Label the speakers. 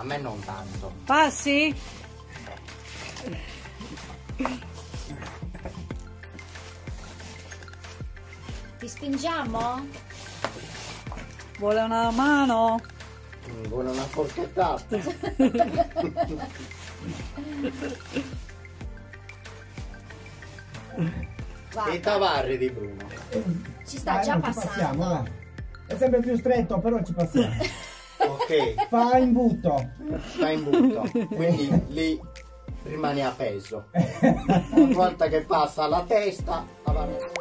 Speaker 1: me non tanto.
Speaker 2: Passi?
Speaker 3: Ti spingiamo?
Speaker 2: Vuole una mano?
Speaker 1: Vuole una forchettata. I tavarri di Bruno.
Speaker 3: Ci sta già
Speaker 4: ci
Speaker 3: passando.
Speaker 4: passiamo, va. È sempre più stretto, però ci passiamo.
Speaker 1: Ok,
Speaker 4: Fa imbuto.
Speaker 1: sta in butto, quindi lì rimane appeso. Una volta che passa la testa, avanti.